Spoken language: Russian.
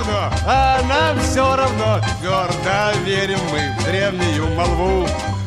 равно, а нам все равно. Твердо верим мы в древнюю молву.